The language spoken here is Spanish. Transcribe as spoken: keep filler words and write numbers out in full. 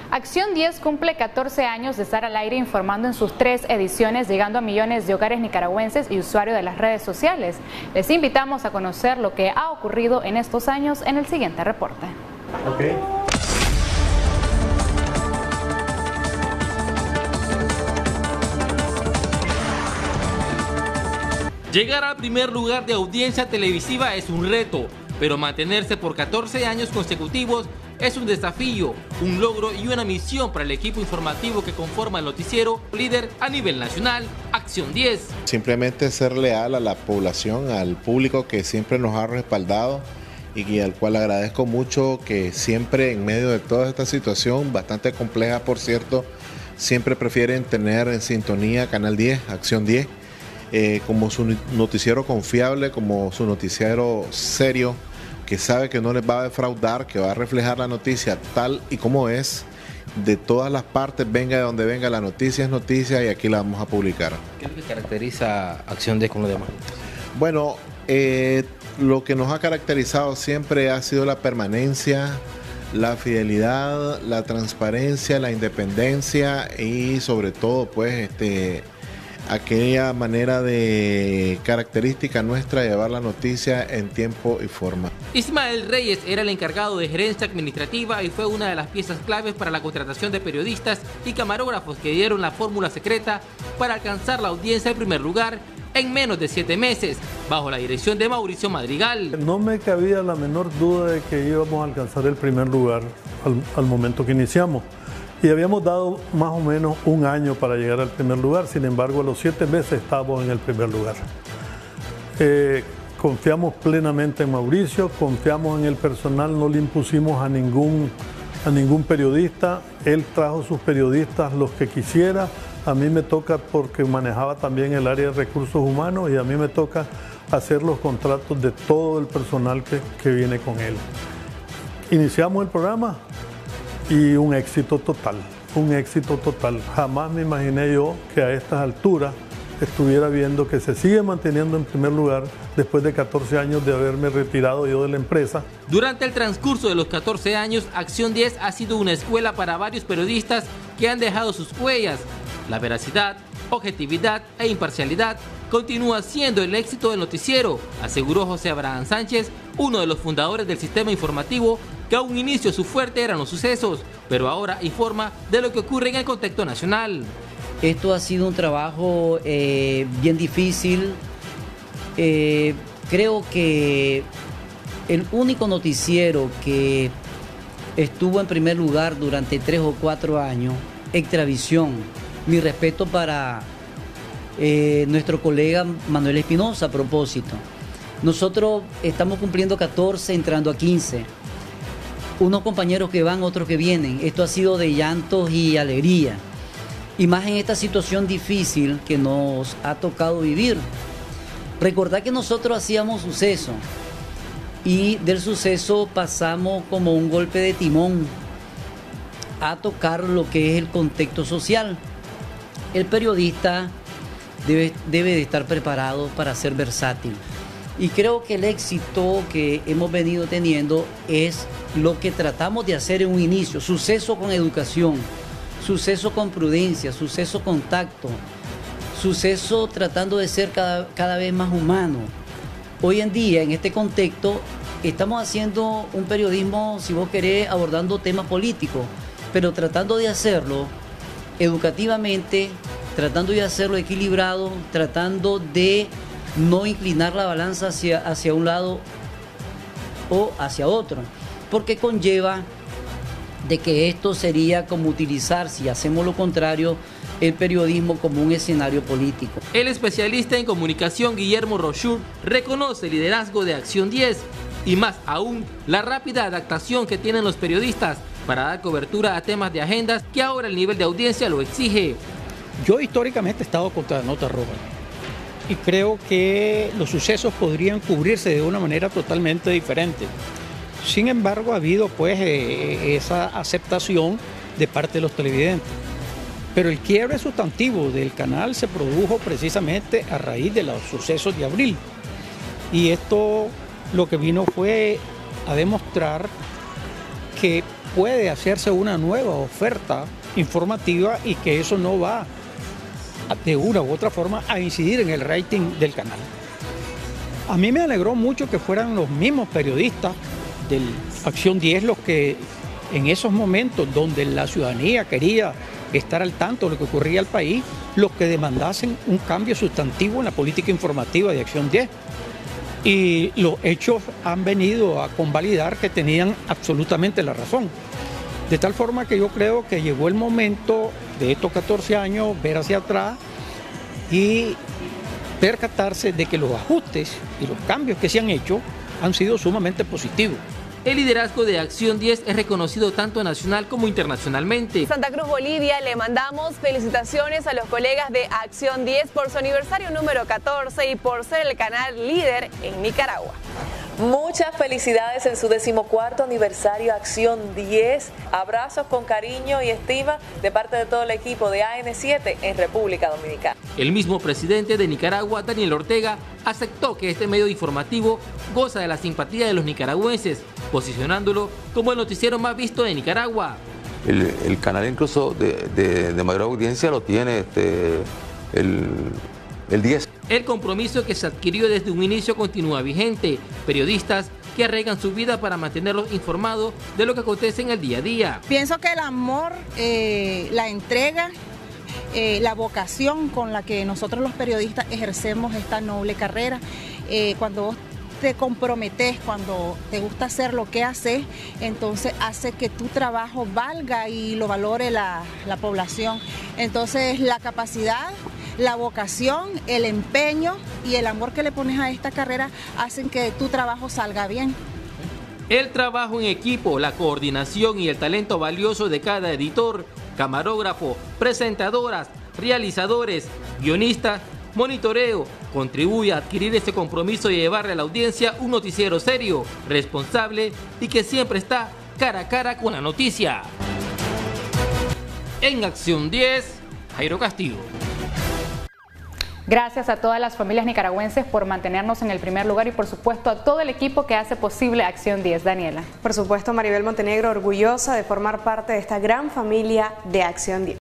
Acción diez cumple catorce años de estar al aire informando en sus tres ediciones, llegando a millones de hogares nicaragüenses y usuarios de las redes sociales. Les invitamos a conocer lo que ha ocurrido en estos años en el siguiente reporte. Okay. Llegar al primer lugar de audiencia televisiva es un reto, pero mantenerse por catorce años consecutivos es un desafío, un logro y una misión para el equipo informativo que conforma el noticiero líder a nivel nacional, Acción diez. Simplemente ser leal a la población, al público que siempre nos ha respaldado y al cual agradezco mucho que siempre en medio de toda esta situación, bastante compleja por cierto, siempre prefieren tener en sintonía Canal diez, Acción diez, eh, como su noticiero confiable, como su noticiero serio, que sabe que no les va a defraudar, que va a reflejar la noticia tal y como es, de todas las partes, venga de donde venga, la noticia es noticia y aquí la vamos a publicar. ¿Qué es lo que caracteriza Acción diez con los demás? Bueno, eh, lo que nos ha caracterizado siempre ha sido la permanencia, la fidelidad, la transparencia, la independencia y sobre todo pues este... aquella manera de característica nuestra de llevar la noticia en tiempo y forma. Ismael Reyes era el encargado de gerencia administrativa y fue una de las piezas claves para la contratación de periodistas y camarógrafos que dieron la fórmula secreta para alcanzar la audiencia en primer lugar en menos de siete meses, bajo la dirección de Mauricio Madrigal. No me cabía la menor duda de que íbamos a alcanzar el primer lugar al, al momento que iniciamos. Y habíamos dado más o menos un año para llegar al primer lugar, sin embargo a los siete meses estábamos en el primer lugar. Eh, confiamos plenamente en Mauricio, confiamos en el personal, no le impusimos a ningún, a ningún periodista, él trajo sus periodistas los que quisiera, a mí me toca porque manejaba también el área de recursos humanos y a mí me toca hacer los contratos de todo el personal que, que viene con él. Iniciamos el programa y un éxito total, un éxito total. Jamás me imaginé yo que a estas alturas estuviera viendo que se sigue manteniendo en primer lugar después de catorce años de haberme retirado yo de la empresa. Durante el transcurso de los catorce años, Acción diez ha sido una escuela para varios periodistas que han dejado sus huellas. La veracidad, objetividad e imparcialidad continúa siendo el éxito del noticiero, aseguró José Abraham Sánchez, uno de los fundadores del sistema informativo, que a un inicio su fuerte eran los sucesos, pero ahora informa de lo que ocurre en el contexto nacional. Esto ha sido un trabajo eh, bien difícil. Eh, creo que el único noticiero que estuvo en primer lugar durante tres o cuatro años, Extravisión. Mi respeto para eh, nuestro colega Manuel Espinosa a propósito. Nosotros estamos cumpliendo catorce, entrando a quince. Unos compañeros que van, otros que vienen. Esto ha sido de llantos y alegría. Y más en esta situación difícil que nos ha tocado vivir. Recordad que nosotros hacíamos suceso. Y del suceso pasamos como un golpe de timón a tocar lo que es el contexto social. El periodista debe, debe de estar preparado para ser versátil. Y creo que el éxito que hemos venido teniendo es lo que tratamos de hacer en un inicio. Suceso con educación, suceso con prudencia, suceso con tacto, suceso tratando de ser cada, cada vez más humano. Hoy en día, en este contexto, estamos haciendo un periodismo, si vos querés, abordando temas políticos, pero tratando de hacerlo educativamente, tratando de hacerlo equilibrado, tratando de no inclinar la balanza hacia, hacia un lado o hacia otro, porque conlleva de que esto sería como utilizar, si hacemos lo contrario, el periodismo como un escenario político. El especialista en comunicación Guillermo Rochur reconoce el liderazgo de Acción diez y más aún la rápida adaptación que tienen los periodistas para dar cobertura a temas de agendas que ahora el nivel de audiencia lo exige. Yo históricamente he estado contra la nota roja y creo que los sucesos podrían cubrirse de una manera totalmente diferente. Sin embargo, ha habido pues eh, esa aceptación de parte de los televidentes. Pero el quiebre sustantivo del canal se produjo precisamente a raíz de los sucesos de abril. Y esto lo que vino fue a demostrar que puede hacerse una nueva oferta informativa y que eso no va de una u otra forma a incidir en el rating del canal. A mí me alegró mucho que fueran los mismos periodistas de Acción diez los que en esos momentos donde la ciudadanía quería estar al tanto de lo que ocurría al país, los que demandasen un cambio sustantivo en la política informativa de Acción diez. Y los hechos han venido a convalidar que tenían absolutamente la razón. De tal forma que yo creo que llegó el momento de estos catorce años ver hacia atrás y percatarse de que los ajustes y los cambios que se han hecho han sido sumamente positivos. El liderazgo de Acción diez es reconocido tanto nacional como internacionalmente. Santa Cruz, Bolivia, le mandamos felicitaciones a los colegas de Acción diez por su aniversario número catorce y por ser el canal líder en Nicaragua. Muchas felicidades en su decimocuarto aniversario Acción diez. Abrazos con cariño y estima de parte de todo el equipo de A N siete en República Dominicana. El mismo presidente de Nicaragua, Daniel Ortega, aceptó que este medio informativo goza de la simpatía de los nicaragüenses, posicionándolo como el noticiero más visto de Nicaragua. El, el canal incluso de, de, de mayor audiencia lo tiene este, el, el diez. El compromiso que se adquirió desde un inicio continúa vigente. Periodistas que arriesgan su vida para mantenerlos informados de lo que acontece en el día a día. Pienso que el amor, eh, la entrega, eh, la vocación con la que nosotros los periodistas ejercemos esta noble carrera, eh, cuando vos te comprometes, cuando te gusta hacer lo que haces, entonces hace que tu trabajo valga y lo valore la, la población. Entonces la capacidad, la vocación, el empeño y el amor que le pones a esta carrera hacen que tu trabajo salga bien. El trabajo en equipo, la coordinación y el talento valioso de cada editor, camarógrafo, presentadoras, realizadores, guionistas, monitoreo, contribuye a adquirir este compromiso y llevarle a la audiencia un noticiero serio, responsable y que siempre está cara a cara con la noticia. En Acción diez, Jairo Castillo. Gracias a todas las familias nicaragüenses por mantenernos en el primer lugar y por supuesto a todo el equipo que hace posible Acción diez. Daniela. Por supuesto, Maribel Montenegro, orgullosa de formar parte de esta gran familia de Acción diez.